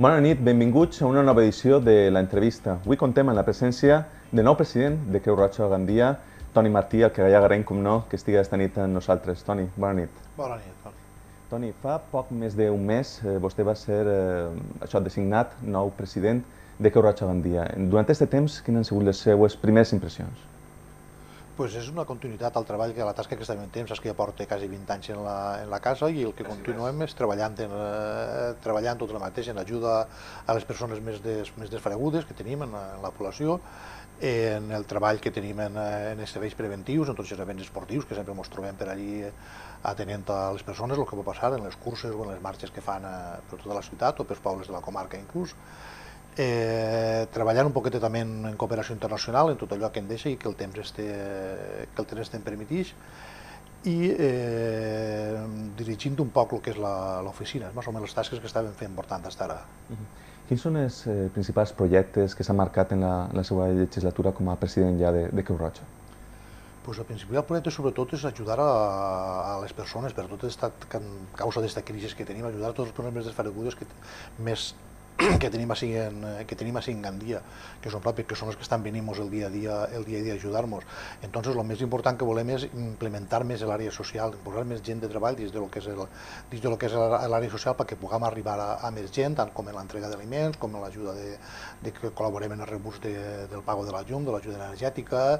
Bona nit, benvinguts a una nova edició de l'entrevista. Avui contem amb la presència del nou president de Creu Roja Gandia, Toni Martí, el que ja agraïm, com no, que estigui esta nit amb nosaltres. Toni, bona nit. Bona nit, Toni. Toni, fa poc més d'un mes vostè va ser designat nou president de Creu Roja Gandia. Durant aquest temps, quines han sigut les seues primeres impressions? Pues és una continuïtat al treball, que la tasca que estem en temps, és que ja porta quasi 20 anys en la casa i el que continuem és treballant tot el mateix, en ajuda a les persones més desfanegudes que tenim en la població, en el treball que tenim en els serveis preventius, en tots els events esportius que sempre ens trobem per allí atenent a les persones, el que pot passar en les curses o en les marxes que fan per tota la ciutat o pels pobles de la comarca inclús. Treballant un poquet també en cooperació internacional, en tot allò que en deixa i que el temps em permeteix, i dirigint un poc el que és l'oficina, més o menys les tasques que estàvem fent portant fins ara. Quins són els principals projectes que s'han marcat en la seva legislatura com a president ja de Creu Roja? El principal projecte sobretot és ajudar a les persones, per tota aquesta causa d'aquesta crisi que tenim, ajudar a totes les persones més desfanegudes que tenim així en Gandia, que són pròpies, que són els que estan venint el dia a dia a ajudar-nos. Entonces, el més important que volem és implementar més l'àrea social, posar més gent de treball dins del que és l'àrea social perquè puguem arribar a més gent, tant com en l'entrega d'aliments, com en l'ajuda de que col·laborem en el rebús del pago de la llum, de l'ajuda energètica,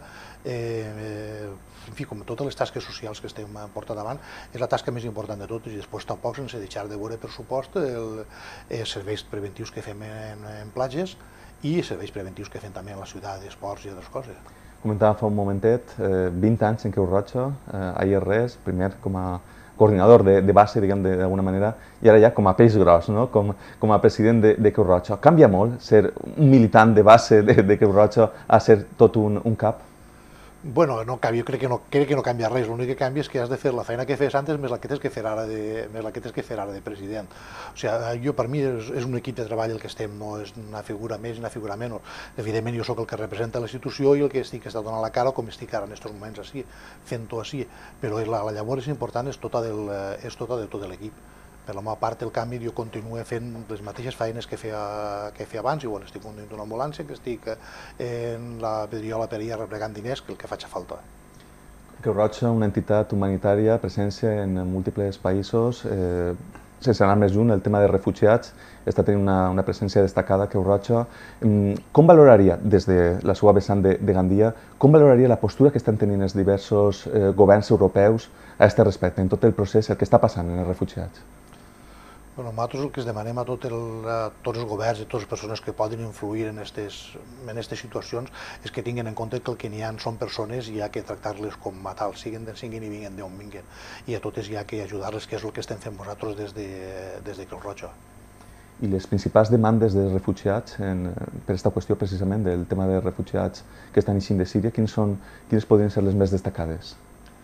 en fi, com totes les tasques socials que estem portant davant, és la tasca més important de totes, i després tampoc sense deixar de veure, per supost, els serveis preventius que fem en platges i serveis preventius que fem també en la ciutat d'esports i altres coses. Comentava fa un momentet, 20 anys en Creu Roja, ahir res, primer com a coordinador de base, diguem d'alguna manera, i ara ja com a peix gros, com a president de Creu Roja. Canvia molt ser un militant de base de Creu Roja a ser tot un cap? Bueno, no canvia, crec que no canvia res, l'únic que canvia és que has de fer la feina que fes antes més la que tens que fer ara de president. O sigui, per mi és un equip de treball el que estem, no és una figura més i una figura menys. Evidentment jo sóc el que representa la institució i el que estic donant la cara, com estic ara en aquests moments així, fent-ho així, però la llavor és important, és tota de tot l'equip. Per la meva part, el canvi, jo continuo fent les mateixes feines que feia abans, igual estic conduint una ambulància, que estic en la pedriola per allà replegant diners, que el que faig falta. Creu Roja, una entitat humanitària, presència en múltiples països, sense anar més lluny, el tema de refugiats està tenint una presència destacada a Creu Roja. Com valoraria, des de la seva vessant de Gandia, com valoraria la postura que estan tenint els diversos governs europeus a aquest respecte, en tot el procés, el que està passant en els refugiats? Nosaltres el que es demanem a tots els governs i a totes les persones que poden influir en aquestes situacions és que tinguin en compte que el que n'hi ha són persones i hi ha que tractar-les com a tals, siguin i vinguen d'on vinguen, i a totes hi ha que ajudar-les, que és el que estem fent nosaltres des de Creu Roja. I les principals demandes dels refugiats, per aquesta qüestió precisament del tema dels refugiats que estan eixint de Síria, quines podrien ser les més destacades?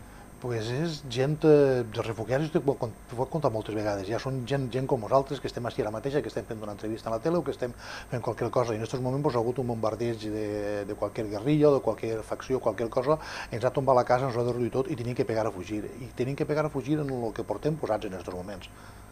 És gent, els refugiats, ho he contat moltes vegades, ja són gent com nosaltres, que estem així ara mateixa, que estem fent una entrevista a la tele o que estem fent qualsevol cosa, i en aquests moments ha hagut un bombardeig de qualsevol guerrilla o de qualsevol facció, qualsevol cosa, ens ha tombat la casa, ens ha derruït tot i tenim que pegar a fugir, i tenim que pegar a fugir en el que portem posats en aquests moments,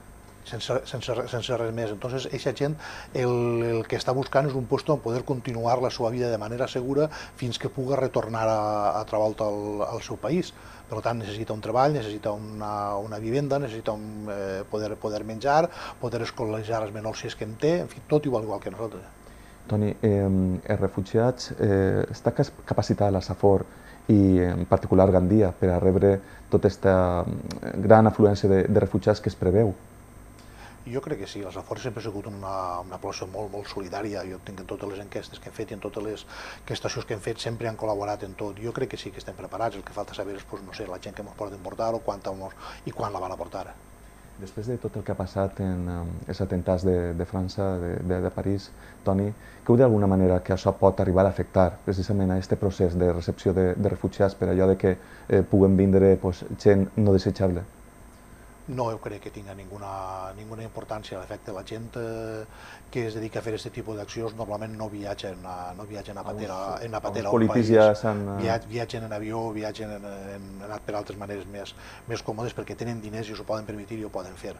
sense res més. Entonces, aquesta gent el que està buscant és un lloc on poder continuar la seva vida de manera segura fins que pugui retornar a altra volta al seu país. Per tant, necessita un treball, necessita una vivenda, necessita poder menjar, poder escolaritzar els menors si és que en té, en fi, tot igual que nosaltres. Toni, els refugiats, està capacitada la SAFOR i en particular Gandia per a rebre tota aquesta gran afluència de refugiats que es preveu? Jo crec que sí, la SAFOR sempre ha sigut una població molt solidària. Jo entenc que en totes les enquestes que hem fet i en totes les estacions que hem fet sempre han col·laborat en tot. Jo crec que sí que estem preparats, el que falta saber és, no sé, la gent que ens poden portar o quan la van a portar. Després de tot el que ha passat en els atemptats de França, de París, Toni, creu d'alguna manera que això pot arribar a afectar precisament a aquest procés de recepció de refugiats per allò que puguen vindre gent no desitjable? No crec que tinga ninguna importància. L'efecte, la gent que es dedica a fer aquest tipus d'accions normalment no viatgen a patera a un país. Viatgen en avió, viatgen per altres maneres més còmodes perquè tenen diners i s'ho poden permetre i ho poden fer.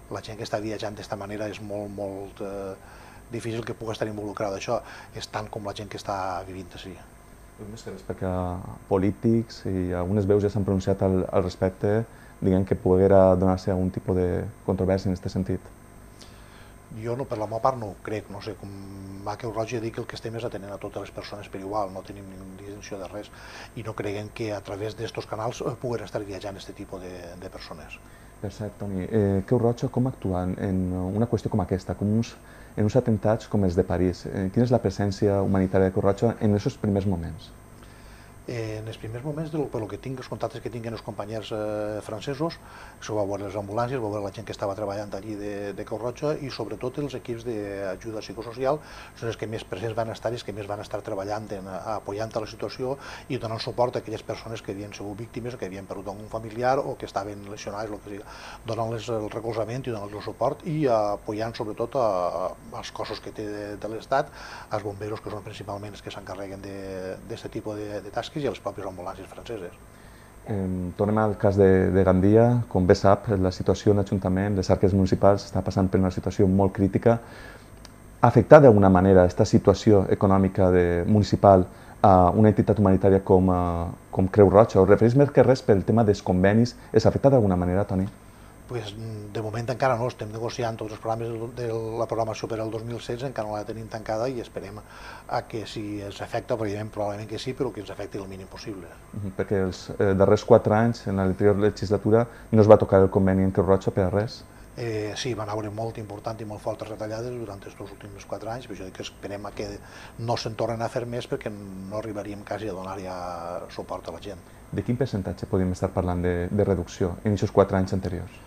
La gent que està viatjant d'aquesta manera és molt difícil que pugui estar involucrada d'això, és tant com la gent que està vivint així. Més que res perquè polítics i algunes veus ja s'han pronunciat al respecte, diguem que poguera donar-se algun tipus de controvèrsia en aquest sentit. Jo, no, per la meva part, no ho crec, no sé, com a Creu Roja dic que el que estem és atenent a totes les persones per igual, no tenim distinció de res, i no creguem que a través d'estos canals puguen estar viatjant aquest tipus de persones. Per cert, Toni, Creu Roja com actua en una qüestió com aquesta, en uns atemptats com els de París? Quina és la presència humanitària de Creu Roja en aquests primers moments? En els primers moments, pel que tinc, els contactes que tinc amb els companys francesos, això va veure les ambulàncies, va veure la gent que estava treballant allí de Creu Roja i sobretot els equips d'ajuda psicosocial són els que més presents van estar i els que més van estar treballant, apoyant la situació i donant suport a aquelles persones que havien sigut víctimes o que havien perdut un familiar o que estaven lesionats, el que sigui, donant-les el recolzament i donant-los el suport i apoyant sobretot als cossos que té de l'Estat, als bomberos que són principalment els que s'encarreguen d'aquest tipus de tasques i a les pròpies ambulàncies franceses. Tornem al cas de Gandia. Com bé sap, la situació en l'Ajuntament, les arques municipals, està passant per una situació molt crítica. Ha afectat d'alguna manera aquesta situació econòmica municipal a una entitat humanitària com Creu Roja? Us refereix més que res pel tema dels convenis? És afectat d'alguna manera, Toni? De moment encara no, estem negociant tots els programes de la programació per al 2016, encara no la tenim tancada i esperem que si ens afecta, probablement que sí, però que ens afecti el mínim possible. Perquè els darrers 4 anys, en l'anterior legislatura, no es va tocar el conveni en Creu Roja per a res? Sí, van haver molt important i molt fortes retallades durant aquests últims 4 anys, però jo dic que esperem que no se'n tornen a fer més perquè no arribaríem quasi a donar ja suport a la gent. De quin percentatge podem estar parlant de reducció en aquests 4 anys anteriors?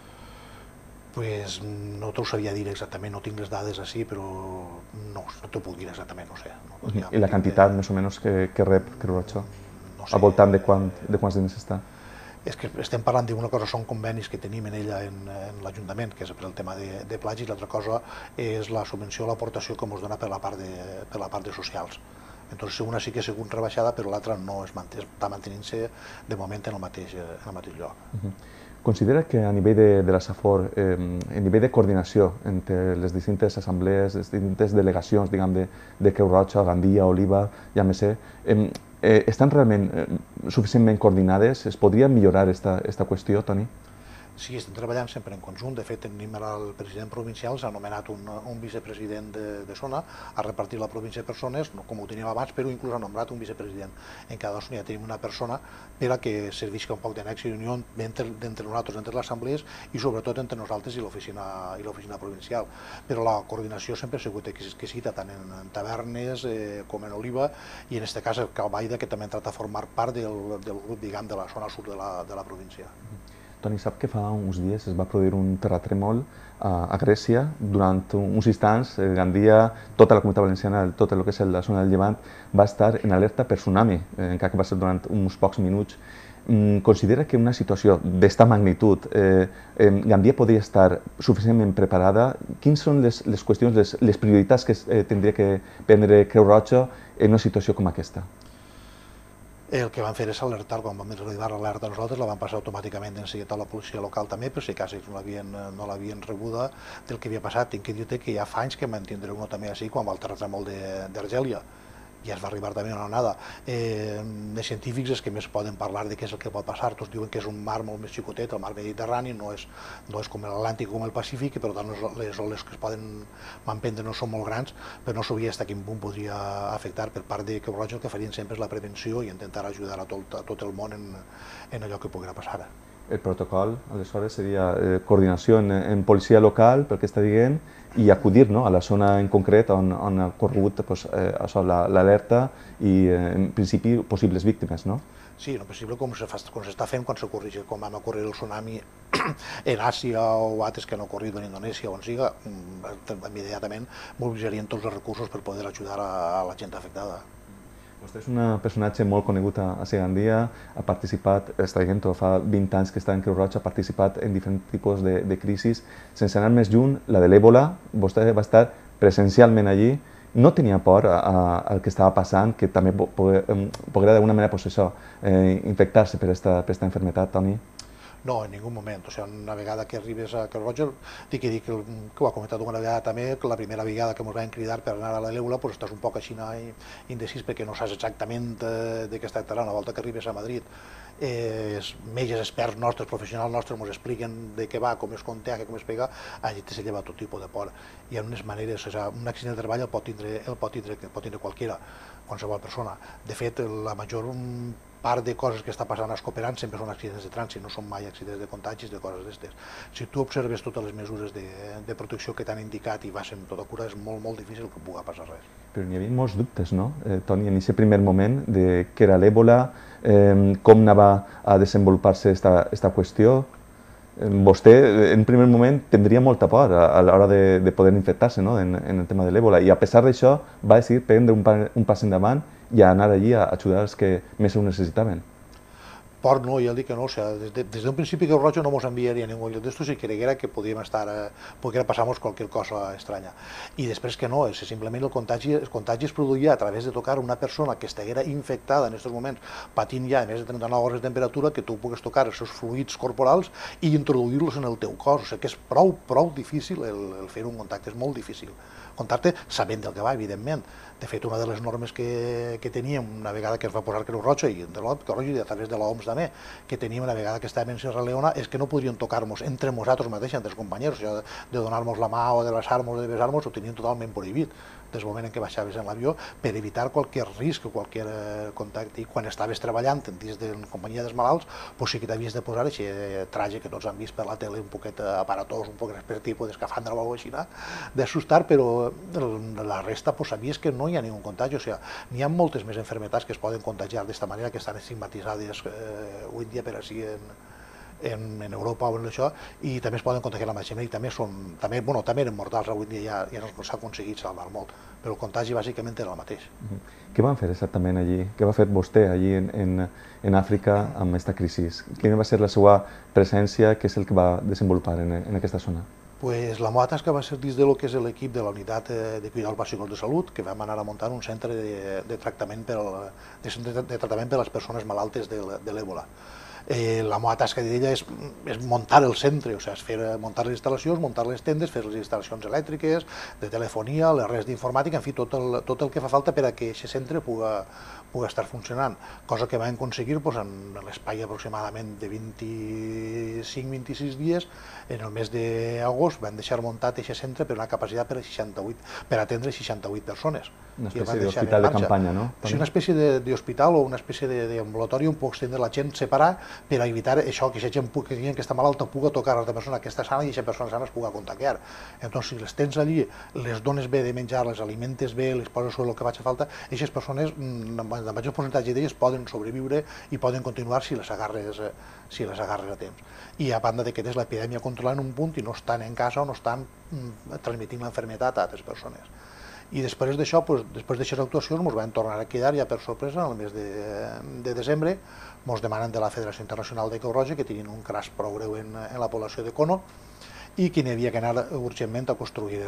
No t'ho sabia dir exactament, no tinc les dades així, però no t'ho puc dir exactament, no sé. I la quantitat, més o menys, que rep Creu Roja? Al voltant de quants diners està? És que estem parlant d'una cosa, són convenis que tenim en ella en l'Ajuntament, que és per el tema de plagis, l'altra cosa és la subvenció o l'aportació que ens dona per la part de socials. Entonces, una sí que ha sigut rebaixada, però l'altra no està mantenint-se de moment en el mateix lloc. Considera que a nivell de la SAFOR, a nivell de coordinació entre les distintes assemblees, les distintes delegacions, diguem, de Creu Roja, Gandia, Oliva i AMC, estan realment suficientment coordinades? Es podria millorar aquesta qüestió, Toni? Sí, estem treballant sempre en conjunt. De fet, tenim ara el president provincial, s'ha anomenat un vicepresident de zona, ha repartit la província de persones, com ho teníem abans, però inclús ha nombrat un vicepresident. En cada zona ja tenim una persona per a que servisca un poc de nexe i unió entre nosaltres, entre les assemblees i sobretot entre nosaltres i l'oficina provincial. Però la coordinació sempre ha sigut exquisita, tant en tavernes com en Oliva i en aquest cas el Calbaida, que també ha entrat a formar part del grup, diguem, de la zona sud de la província. Toni, sap que fa uns dies es va produir un terratrèmol a Grècia. Durant uns instants, Gandia, tota la Comunitat Valenciana, tot el que és la zona del Llevant, va estar en alerta per tsunami, encara que va ser durant uns pocs minuts. Considera que una situació d'esta magnitud, Gandia podria estar suficientment preparada? Quines són les qüestions, les prioritats que tindria que prendre Creu Roja en una situació com aquesta? El que van fer és alertar, quan vam arribar l'alerta a nosaltres, la van passar automàticament en seguida a la policia local també, però si cas no l'havien rebuda del que havia passat. Tinc que dir-te que ja fa anys que mantindré uno també així, quan va el terratrèmol d'Argèlia, i es va arribar també una onada. Els científics és que més poden parlar de què és el que pot passar. Tots diuen que és un mar molt més xicotet, el mar Mediterrani, no és com l'Atlàntic o com el Pacífic, i per tant les oles que es poden emprendre no són molt grans, però no sabia fins a quin punt podria afectar. Per part de Creu Roja el que farien sempre és la prevenció i intentar ajudar a tot el món en allò que poguera passar. El protocol, aleshores, seria coordinació en policia local, pel que està dient, i acudir a la zona en concret on ha corregut l'alerta i, en principi, possibles víctimes, no? Sí, no possible com s'està fent quan s'ocorre, com vam ocorrir el tsunami en Àsia o altres que han ocorrido en Indonèsia o on siga, immediatament mobilitzarien tots els recursos per poder ajudar a la gent afectada. Vostè és un personatge molt conegut a Gandia, ha participat, està dient, fa 20 anys que està en Creu Roja, ha participat en diferents tipus de crisis. Sense anar més lluny, la de l'Èbola, vostè va estar presencialment allí. No tenia por al que estava passant, que també poguera d'alguna manera infectar-se per aquesta malaltia, Toni? No, en ningú moment. O sigui, una vegada que arribes a Creu Roja, dic que ho ha comentat una vegada també, que la primera vegada que ens van cridar per anar a l'Eula, doncs estàs un poc així indecís perquè no saps exactament de què es tractarà. Una volta que arribes a Madrid, els metges experts nostres, professionals nostres, ens expliquen de què va, com es contagia, com es pega, allí se lleva tot tipus de por. Hi ha unes maneres, o sigui, un accident de treball el pot tindre qualsevol persona. De fet, la major part de coses que està passant a Escoperan sempre són accidents de trànsit, no són mai accidents de contagis, de coses d'estes. Si tu observes totes les mesures de protecció que t'han indicat i vas amb tota cura, és molt, molt difícil que pugui passar res. Però n'hi havia molts dubtes, no, Toni, en aquest primer moment de què era l'èbola, com anava a desenvolupar-se esta qüestió. Vostè, en primer moment, tindria molta por a l'hora de poder infectar-se, no, en el tema de l'èbola, i a pesar d'això va decidir prendre un pas endavant i anar allí a ajudar els que més ho necessitaven. Por no, ja dic que no, o sigui, des d'un principi Creu Roja no ens enviaria a ningú lloc d'estos si creguera que podíem podia passar-nos qualsevol cosa estranya. I després que no, és simplement el contagi es produïa a través de tocar una persona que estiguera infectada en aquests moments, patint ja a més de 39 hores de temperatura, que tu pugues tocar els seus fluids corporals i introduir-los en el teu cos. O sigui que és prou difícil el fer un contacte, és molt difícil. Contacte sabent del que va, evidentment. De fet, una de les normes que teníem una vegada que es va posar Creu Roja i a través de l'OMS també, que teníem una vegada que estàvem en Sierra Leona, és que no podríem tocar-nos entre nosaltres mateixos, entre els companys, o sigui, de donar-nos la mà o d'abraçar-nos o de besar-nos, ho teníem totalment prohibit des del moment en què baixaves en l'avió per evitar qualsevol risc o qualsevol contacte. I quan estaves treballant dins de companyia dels malalts, doncs sí que t'havies de posar aquest traje que tots han vist per la tele, un poquet aparatós, un poquet per tipus d'escafandra o alguna cosa així, d'assustar, però la resta doncs sabies que no hi ha ningú contagi. O sigui, n'hi ha moltes més malalties que es poden contagiar d'esta manera, que estan estigmatitzades avui en dia per així en Europa o en això, i també es poden contagiar la mateixa manera, i també eren mortals, avui en dia ja no s'ha aconseguit salvar molt, però el contagi bàsicament era el mateix. Què van fer exactament allí? Què va fer vostè allí en Àfrica amb aquesta crisi? Quina va ser la seva presència? Què és el que va desenvolupar en aquesta zona? Pues la meva tasca va ser dins de lo que és l'equip de la unitat de cuidados bàsicos de salut, que vam anar a muntar un centre de tractament per a les persones malaltes de l'èbola. La meva tasca d'ella és muntar el centre, o sigui, és muntar les instal·lacions, muntar les tendes, fer les instal·lacions elèctriques, de telefonia, les redes d'informàtica, en fi, tot el que fa falta per a que aquest centre pugui estar funcionant, cosa que vam aconseguir en l'espai aproximadament de 25-26 dies. En el mes d'agost vam deixar muntat aquest centre per una capacitat per atendre 68 persones. Una espècie d'hospital de campanya, no? Sí, una espècie d'hospital o una espècie d'ambulatori on pots tindre la gent separar per evitar això, que aquesta gent que està malalta pugui tocar a l'altra persona que està sana i aquesta persona sana es pugui contagiar. Entonces, si les tens allí, les dones bé de menjar, les alimentes bé, les poses sobre el que faci falta, aquestes persones, la major percentatge d'elles poden sobreviure i poden continuar si les agarres a temps. I a banda de que tens l'epidèmia controlada en un punt i no estan en casa o no estan transmitint l'enfermetat a altres persones. I després d'això, després d'aquestes actuacions, ens vam tornar a quedar ja per sorpresa en el mes de desembre. Ens demanen de la Federació Internacional de Creu Roja que tinguin un crash prou greu en la població de Kono i que n'hi havia que anar urgentment a construir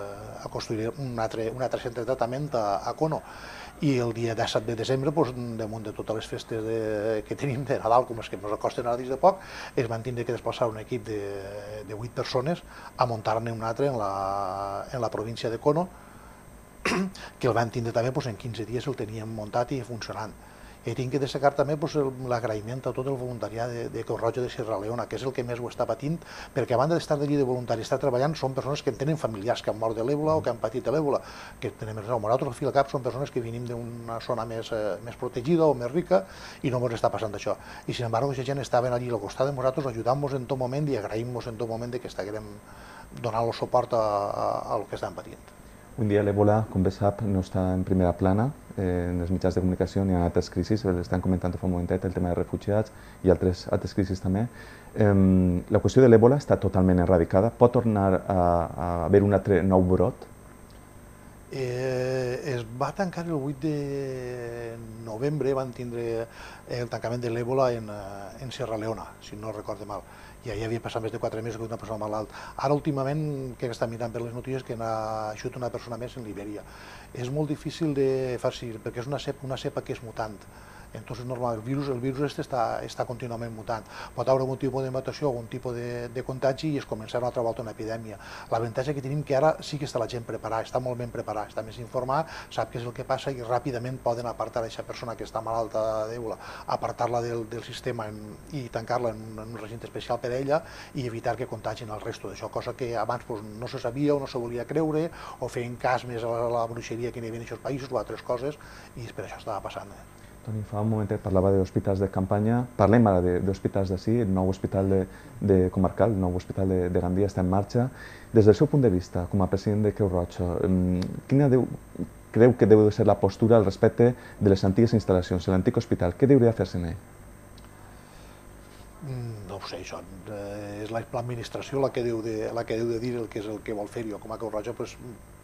un altre centre de tractament a Kono. I el dia 17 de desembre, damunt de totes les festes que tenim de Nadal, com les que ens acosten ara dins de poc, es van tindre que desplaçar un equip de 8 persones a muntar-ne un altre en la província de Kono, que el van tindre també en 15 dies, el teníem muntat i funcionant. I tinc que destacar també l'agraïment a tot el voluntariat de Creu Roja de Sierra Leona, que és el que més ho està patint, perquè a banda d'estar d'allí de voluntari, estar treballant, són persones que tenen familiars que han mort de l'èbola o que han patit de l'èbola, que tenem el nosaltres al fil cap són persones que venim d'una zona més protegida o més rica i no ens està passant això. I sin embargo, aquesta gent estaven allí al costat de nosaltres, ajudant-nos en tot moment i agraïm-nos en tot moment que estiguem donant el suport al que estan patint. Un dia l'èbola, com bé sap, no està en primera plana en els mitjans de comunicació ni en altres crisis, l'estan comentant fa un momentet, el tema de refugiats i altres crisis també. La qüestió de l'èbola està totalment erradicada. Pot tornar a haver un altre nou brot? Es va tancar el 8 de novembre, van tindre el tancament de l'èbola en Sierra Leona, si no recordo mal. Ja havia passat més de 4 mesos que una persona malalt. Ara, últimament, que està mirant per les notícies, que n'ha eixut una persona més en Libèria. És molt difícil de fer-s'hi, perquè és una cepa que és mutant. Entonces, normal, el virus este està contínuament mutant. Pot haver algun tipus de mutació, algun tipus de contagi i es començarà una altra volta una epidèmia. L'avantatge que tenim que ara sí que està la gent preparada, està molt ben preparada, està més informada, sap què és el que passa i ràpidament poden apartar aquesta persona que està malalta d'Ebola, apartar-la del sistema i tancar-la en un recinte especial per a ella i evitar que contagin el resto d'això, cosa que abans no se sabia o no se volia creure o feien cas més a la bruixeria que n'hi havia en aquests països o altres coses i per això estava passant. Toni, fa un momentet parlava d'hospitals de campanya. Parlem ara d'hospitals d'ací, el nou hospital comarcal, el nou hospital de Gandia està en marxa. Des del seu punt de vista, com a president de Creu Roja, quina creu que deu ser la postura al respecte de les antigues instal·lacions, de l'antic hospital? Què hauria de fer-se en ell? No ho sé, això és l'administració la que deu de dir el que és el que vol fer. Jo com a Creu Roja puc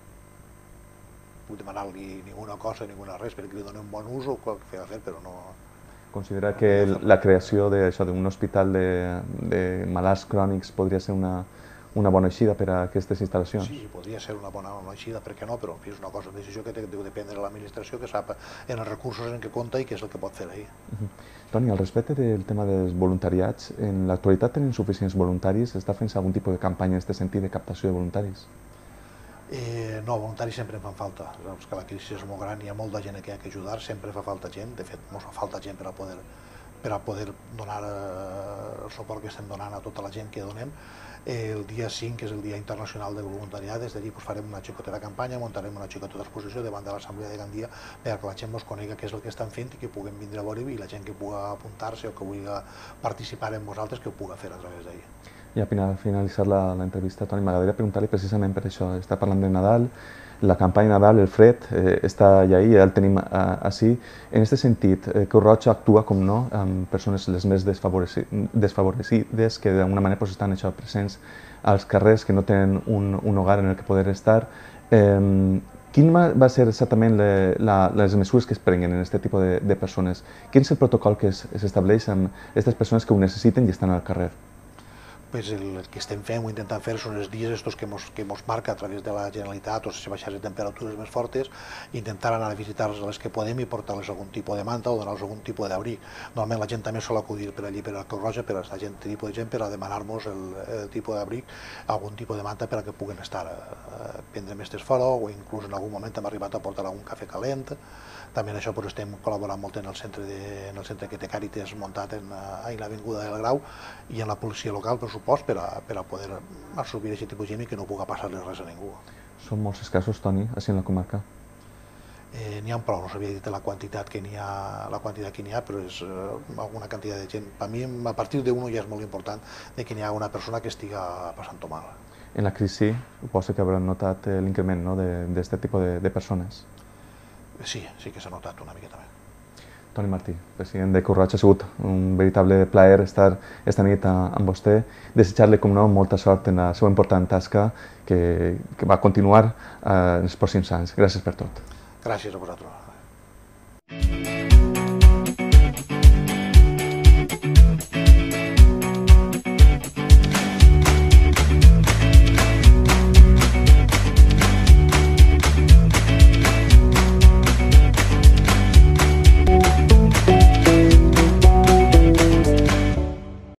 demanar-li ninguna cosa, ninguna res, perquè li doni un bon ús o el que ha de fer, però no... Considera que la creació d'un hospital de malalts crònics podria ser una bona eixida per a aquestes instal·lacions? Sí, podria ser una bona eixida, per què no? Però és una decisió que deu dependre de l'administració, que sap en els recursos en què compta i què és el que pot fer ahir. Toni, al respecte del tema dels voluntariats, en l'actualitat tenen suficients voluntaris? Està fent algun tipus de campanya en aquest sentit de captació de voluntaris? No, voluntaris sempre en fan falta. Saps que la crisi és molt gran, hi ha molta gent que hi ha que ajudar, sempre fa falta gent, de fet, ens fa falta gent per a poder donar el suport que estem donant a tota la gent que donem. El dia 5, que és el Dia Internacional del Voluntariat, des d'allí farem una xicoteta campanya, muntarem una xicoteta exposició davant de l'Assemblea de Gandia perquè la gent ens conegui què és el que estan fent i que puguem vindre a veure i la gent que pugui apuntar-se o que vulgui participar amb nosaltres que ho pugui fer a través d'ahir. I a finalitzar l'entrevista, Toni, m'agradaria preguntar-li precisament per això. Està parlant de Nadal, la campanya Nadal, el fred, està ja ahí, ja el tenim així. En aquest sentit, Creu Roja actua, com no, amb persones les més desfavorecides que d'alguna manera estan presents als carrers, que no tenen un hogar en el que poder estar. Quin va ser exactament les mesures que es prenguen en aquest tipus de persones? Quin és el protocol que s'estableix amb aquestes persones que ho necessiten i estan al carrer? El que estem fent o intentant fer són els dies que ens marca a través de la Generalitat o si baixar les temperatures més fortes, intentar anar a visitar-les les que podem i portar-les algun tipus de manta o donar-los algun tipus d'abric. Normalment la gent també sol acudir per allí, per a Creu Roja, per a aquest tipus de gent, per a demanar-nos el tipus d'abric, algun tipus de manta per a que puguen estar, prendre mestres fora o inclús en algun moment hem arribat a portar algun cafè calent. També en això estem col·laborant molt en el centre que té Càritas muntat a l'Avinguda del Grau i en la policia local, per supost, per a poder absorbir aquest tipus de gent i que no pugui passar-li res a ningú. Són molts escassos, Toni, així en la comarca? N'hi ha prou, no s'havia dit la quantitat que n'hi ha, però és alguna quantitat de gent. Per mi, a partir d'un ja és molt important que n'hi ha una persona que estiga passant-ho mal. En la crisi, suposo que hauran notat l'increment d'aquest tipus de persones? Sí que s'ha notat una miqueta més. Toni Martí, president de Creu Roja, ha sigut un veritable plaer estar esta nit amb vostè. Desitjar-li, com no, molta sort en la seva important tasca que va continuar en els pròxims anys. Gràcies per tot. Gràcies a vosaltres.